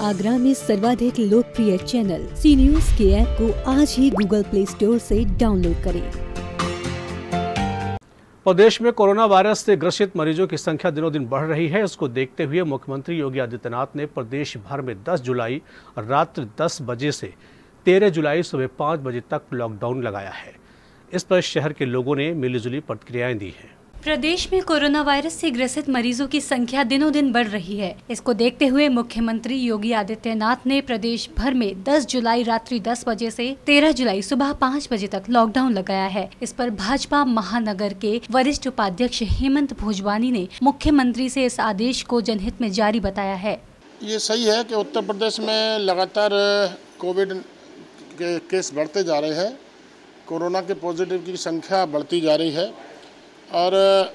आगरा में सर्वाधिक लोकप्रिय चैनल सी न्यूज के ऐप को आज ही गूगल प्ले स्टोर से डाउनलोड करें। प्रदेश में कोरोना वायरस से ग्रसित मरीजों की संख्या दिनों दिन बढ़ रही है। इसको देखते हुए मुख्यमंत्री योगी आदित्यनाथ ने प्रदेश भर में 10 जुलाई रात्रि 10 बजे से 13 जुलाई सुबह 5 बजे तक लॉकडाउन लगाया है। इस पर शहर के लोगों ने मिलीजुली प्रतिक्रियाएं दी हैं। प्रदेश में कोरोना वायरस से ग्रसित मरीजों की संख्या दिनों दिन बढ़ रही है। इसको देखते हुए मुख्यमंत्री योगी आदित्यनाथ ने प्रदेश भर में 10 जुलाई रात्रि 10 बजे से 13 जुलाई सुबह 5 बजे तक लॉकडाउन लगाया है। इस पर भाजपा महानगर के वरिष्ठ उपाध्यक्ष हेमंत भोजवानी ने मुख्यमंत्री से इस आदेश को जनहित में जारी बताया है। ये सही है कि उत्तर प्रदेश में लगातार कोविड के केस बढ़ते जा रहे हैं, कोरोना के पॉजिटिव की संख्या बढ़ती जा रही है और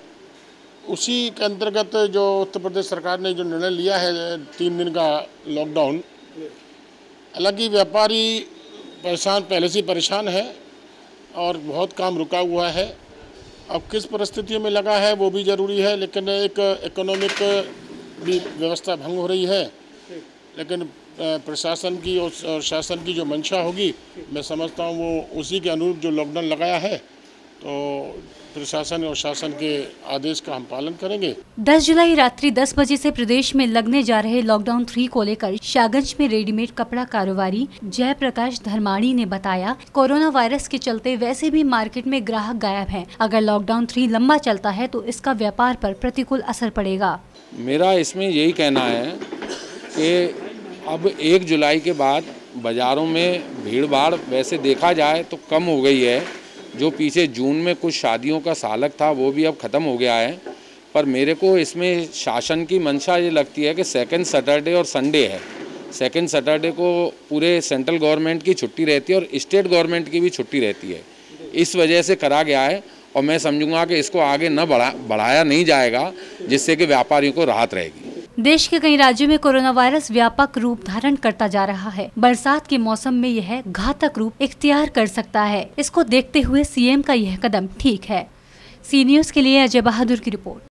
उसी के अंतर्गत जो उत्तर प्रदेश सरकार ने जो निर्णय लिया है 3 दिन का लॉकडाउन, हालांकि व्यापारी पहले से परेशान है और बहुत काम रुका हुआ है। अब किस परिस्थितियों में लगा है वो भी ज़रूरी है, लेकिन एक इकोनॉमिक भी व्यवस्था भंग हो रही है। लेकिन प्रशासन की और शासन की जो मंशा होगी, मैं समझता हूँ वो उसी के अनुरूप जो लॉकडाउन लगाया है, तो प्रशासन और शासन के आदेश का हम पालन करेंगे। 10 जुलाई रात्रि 10 बजे से प्रदेश में लगने जा रहे लॉकडाउन 3 को लेकर शाहगंज में रेडीमेड कपड़ा कारोबारी जयप्रकाश धर्माणी ने बताया, कोरोना वायरस के चलते वैसे भी मार्केट में ग्राहक गायब हैं। अगर लॉकडाउन 3 लंबा चलता है तो इसका व्यापार पर प्रतिकूल असर पड़ेगा। मेरा इसमें यही कहना है कि अब 1 जुलाई के बाद बाज़ारों में भीड़ भाड़ वैसे देखा जाए तो कम हो गई है। जो पीछे जून में कुछ शादियों का सालक था वो भी अब ख़त्म हो गया है। पर मेरे को इसमें शासन की मंशा ये लगती है कि सेकंड सैटरडे और संडे है। सेकंड सैटरडे को पूरे सेंट्रल गवर्नमेंट की छुट्टी रहती है और स्टेट गवर्नमेंट की भी छुट्टी रहती है। इस वजह से करा गया है और मैं समझूंगा कि इसको आगे न बढ़ाया नहीं जाएगा, जिससे कि व्यापारियों को राहत रहेगी। देश के कई राज्यों में कोरोना वायरस व्यापक रूप धारण करता जा रहा है। बरसात के मौसम में यह घातक रूप इख्तियार कर सकता है। इसको देखते हुए सीएम का यह कदम ठीक है। सी न्यूज़ के लिए अजय बहादुर की रिपोर्ट।